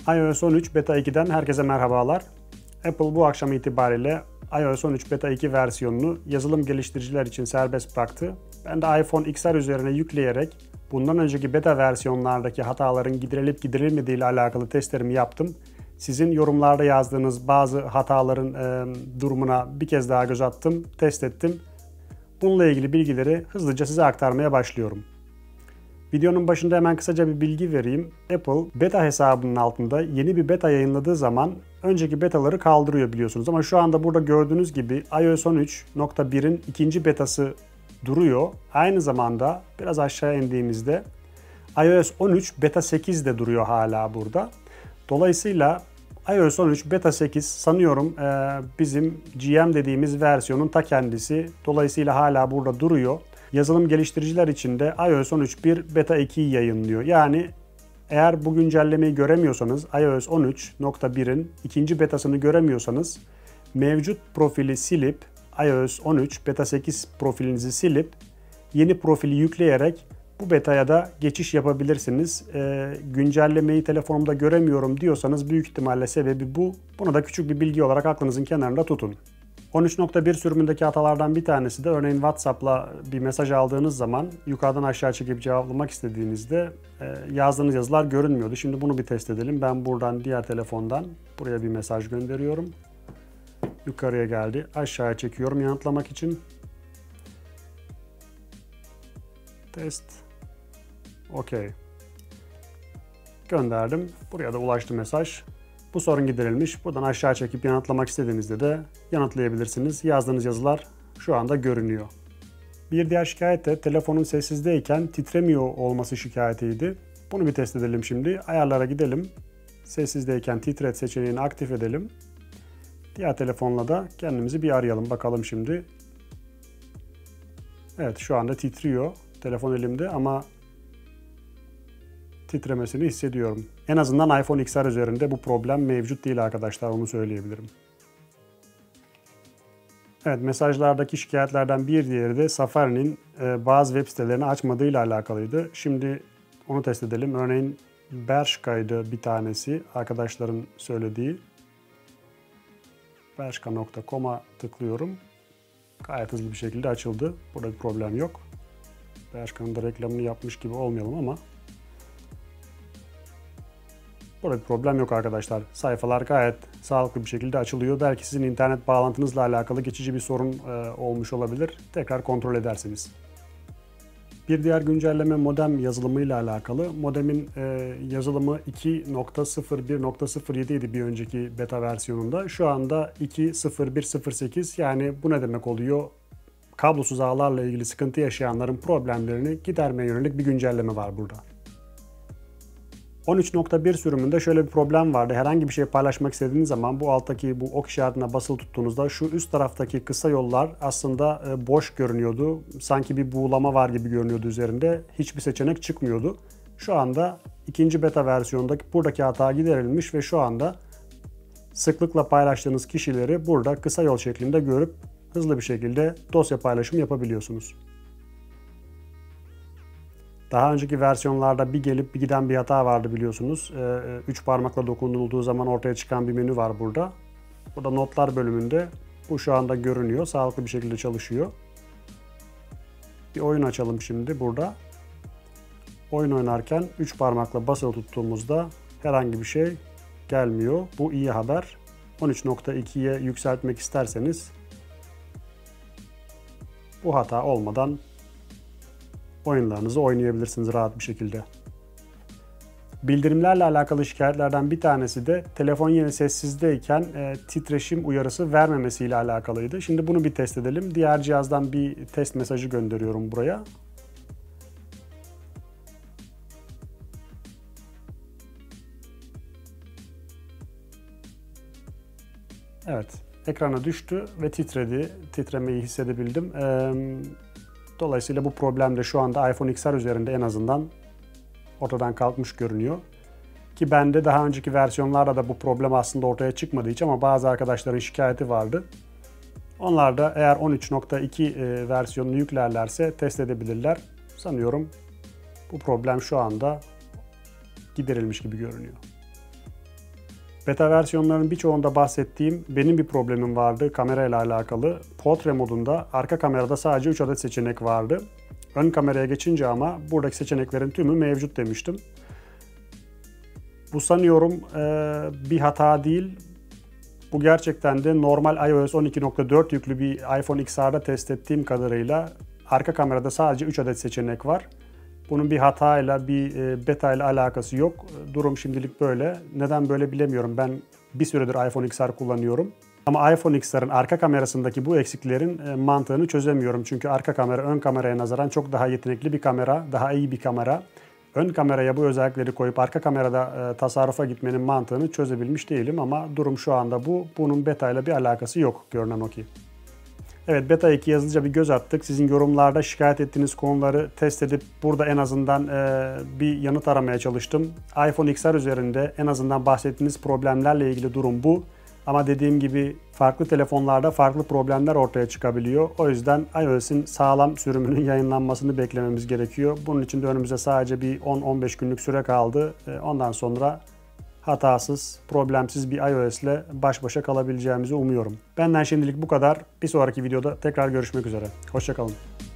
iOS 13 Beta 2'den herkese merhabalar. Apple bu akşam itibariyle iOS 13 Beta 2 versiyonunu yazılım geliştiriciler için serbest bıraktı. Ben de iPhone XR üzerine yükleyerek bundan önceki beta versiyonlardaki hataların giderilip giderilmediği ile alakalı testlerimi yaptım. Sizin yorumlarda yazdığınız bazı hataların durumuna bir kez daha göz attım, test ettim. Bununla ilgili bilgileri hızlıca size aktarmaya başlıyorum. Videonun başında hemen kısaca bir bilgi vereyim. Apple beta hesabının altında yeni bir beta yayınladığı zaman önceki betaları kaldırıyor biliyorsunuz. Ama şu anda burada gördüğünüz gibi iOS 13.1'in ikinci betası duruyor. Aynı zamanda biraz aşağı indiğimizde iOS 13 beta 8 de duruyor hala burada. Dolayısıyla iOS 13 beta 8 sanıyorum bizim GM dediğimiz versiyonun ta kendisi. Dolayısıyla hala burada duruyor. Yazılım geliştiriciler için de iOS 13.1 beta 2'yi yayınlıyor. Yani eğer bu güncellemeyi göremiyorsanız, iOS 13.1'in ikinci betasını göremiyorsanız mevcut profili silip, iOS 13 beta 8 profilinizi silip yeni profili yükleyerek bu betaya da geçiş yapabilirsiniz. Güncellemeyi telefonumda göremiyorum diyorsanız büyük ihtimalle sebebi bu. Bunu da küçük bir bilgi olarak aklınızın kenarında tutun. 13.1 sürümündeki hatalardan bir tanesi de örneğin WhatsApp'la bir mesaj aldığınız zaman yukarıdan aşağı çekip cevaplamak istediğinizde yazdığınız yazılar görünmüyordu. Şimdi bunu bir test edelim. Ben buradan diğer telefondan buraya bir mesaj gönderiyorum. Yukarıya geldi. Aşağıya çekiyorum yanıtlamak için. Test. OK. Gönderdim. Buraya da ulaştı mesaj. Bu sorun giderilmiş. Buradan aşağı çekip yanıtlamak istediğinizde de yanıtlayabilirsiniz. Yazdığınız yazılar şu anda görünüyor. Bir diğer şikayet de telefonun sessizdeyken titremiyor olması şikayetiydi. Bunu bir test edelim şimdi. Ayarlara gidelim. Sessizdeyken titret seçeneğini aktif edelim. Diğer telefonla da kendimizi bir arayalım. Bakalım şimdi. Evet, şu anda titriyor. Telefon elimde ama titremesini hissediyorum. En azından iPhone XR üzerinde bu problem mevcut değil arkadaşlar, onu söyleyebilirim. Evet, mesajlardaki şikayetlerden bir diğeri de Safari'nin bazı web sitelerini açmadığıyla alakalıydı. Şimdi onu test edelim. Örneğin Bershka'ydı bir tanesi arkadaşların söylediği. Bershka.com'a tıklıyorum. Gayet hızlı bir şekilde açıldı. Burada bir problem yok. Bershka'nın da reklamını yapmış gibi olmayalım ama burada bir problem yok arkadaşlar. Sayfalar gayet sağlıklı bir şekilde açılıyor. Belki sizin internet bağlantınızla alakalı geçici bir sorun olmuş olabilir. Tekrar kontrol edersiniz. Bir diğer güncelleme modem yazılımıyla alakalı. Modemin yazılımı 2.01.07 idi bir önceki beta versiyonunda. Şu anda 2.01.08, yani bu ne demek oluyor? Kablosuz ağlarla ilgili sıkıntı yaşayanların problemlerini gidermeye yönelik bir güncelleme var burada. 13.1 sürümünde şöyle bir problem vardı. Herhangi bir şey paylaşmak istediğiniz zaman bu alttaki bu ok işaretine basılı tuttuğunuzda şu üst taraftaki kısa yollar aslında boş görünüyordu. Sanki bir buğulama var gibi görünüyordu üzerinde. Hiçbir seçenek çıkmıyordu. Şu anda ikinci beta versiyondaki buradaki hata giderilmiş ve şu anda sıklıkla paylaştığınız kişileri burada kısa yol şeklinde görüp hızlı bir şekilde dosya paylaşımı yapabiliyorsunuz. Daha önceki versiyonlarda bir gelip bir giden bir hata vardı biliyorsunuz. 3 parmakla dokunulduğu zaman ortaya çıkan bir menü var burada. Burada notlar bölümünde bu şu anda görünüyor. Sağlıklı bir şekilde çalışıyor. Bir oyun açalım şimdi burada. Oyun oynarken 3 parmakla basılı tuttuğumuzda herhangi bir şey gelmiyor. Bu iyi haber. 13.2'ye yükseltmek isterseniz bu hata olmadan oyunlarınızı oynayabilirsiniz rahat bir şekilde. Bildirimlerle alakalı şikayetlerden bir tanesi de telefon yine sessizdeyken titreşim uyarısı vermemesiyle alakalıydı. Şimdi bunu bir test edelim. Diğer cihazdan bir test mesajı gönderiyorum buraya. Evet, ekrana düştü ve titredi. Titremeyi hissedebildim. Dolayısıyla bu problem de şu anda iPhone XR üzerinde en azından ortadan kalkmış görünüyor. Ki bende daha önceki versiyonlarda da bu problem aslında ortaya çıkmadı hiç ama bazı arkadaşların şikayeti vardı. Onlar da eğer 13.2 versiyonunu yüklerlerse test edebilirler. Sanıyorum bu problem şu anda giderilmiş gibi görünüyor. Beta versiyonlarının birçoğunda bahsettiğim benim bir problemim vardı kamerayla alakalı. Portre modunda arka kamerada sadece 3 adet seçenek vardı. Ön kameraya geçince ama buradaki seçeneklerin tümü mevcut demiştim. Bu sanıyorum bir hata değil. Bu gerçekten de normal iOS 12.4 yüklü bir iPhone XR'da test ettiğim kadarıyla arka kamerada sadece 3 adet seçenek var. Bunun bir hatayla, bir beta ile alakası yok. Durum şimdilik böyle. Neden böyle bilemiyorum. Ben bir süredir iPhone XR kullanıyorum. Ama iPhone XR'ın arka kamerasındaki bu eksiklerin mantığını çözemiyorum. Çünkü arka kamera ön kameraya nazaran çok daha yetenekli bir kamera, daha iyi bir kamera. Ön kameraya bu özellikleri koyup arka kamerada tasarrufa gitmenin mantığını çözebilmiş değilim ama durum şu anda bu. Bunun beta ile bir alakası yok görünen o ki. Evet, Beta 2 yazılıca bir göz attık. Sizin yorumlarda şikayet ettiğiniz konuları test edip burada en azından bir yanıt aramaya çalıştım. iPhone XR üzerinde en azından bahsettiğiniz problemlerle ilgili durum bu. Ama dediğim gibi farklı telefonlarda farklı problemler ortaya çıkabiliyor. O yüzden iOS'in sağlam sürümünün yayınlanmasını beklememiz gerekiyor. Bunun için de önümüze sadece bir 10-15 günlük süre kaldı. Ondan sonra hatasız, problemsiz bir iOS ile baş başa kalabileceğimizi umuyorum. Benden şimdilik bu kadar. Bir sonraki videoda tekrar görüşmek üzere. Hoşça kalın.